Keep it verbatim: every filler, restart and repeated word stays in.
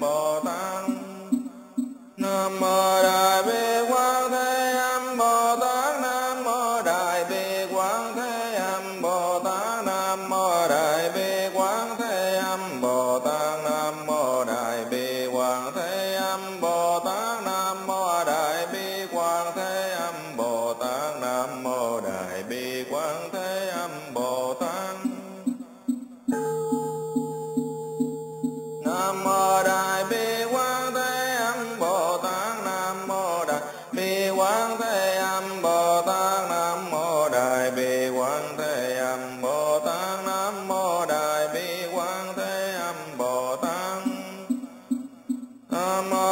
Bồ Tát. Nam mô Đại Bi Quán Thế Âm Bồ Tát. Nam mô Đại Bi Quán Thế Âm Bồ Tát. Nam mô Đại Bi Quán Thế Âm Bồ Tát. Nam mô Đại Bi Quán Thế Âm Bồ Tát. Nam mô Đại Bi Quán Thế Âm Bồ Tát. Nam mô Đại Bi Quán Thế Âm Bồ Tát. Nam mô Đại Bi Quán Thế Âm Bồ Tát. Nam mô Đại Bi Quán Thế Âm Bồ Tát. Nam mô Đại Bi Quán Thế Âm Bồ Tát. Nam mô Đại Bi Quán Thế Âm Bồ Tát. Nam mô